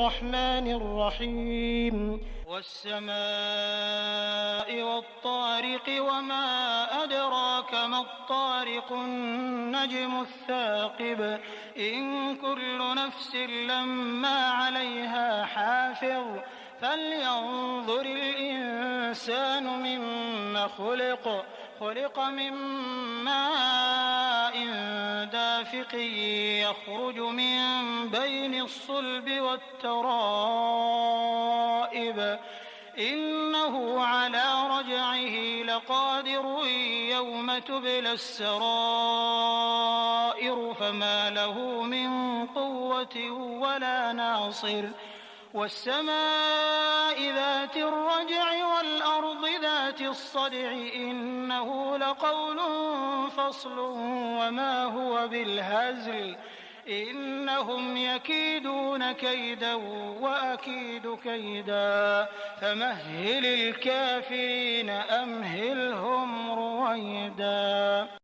الرحمن الرحيم والسماء والطارق وما أدراك ما الطارق النجم الثاقب إن كل نفس لما عليها حافظ فلينظر الإنسان مما خلق من ماء دافق يخرج من بين الصلب والترائب إنه على رجعه لقادر يوم تبلى السرائر فما له من قوة ولا ناصر والسماء ذات الرجع والأرض ذات الصدع إنه لقول فصل وما هو بالهزل إنهم يكيدون كيدا وأكيد كيدا فمهل الكافرين أمهلهم رويدا.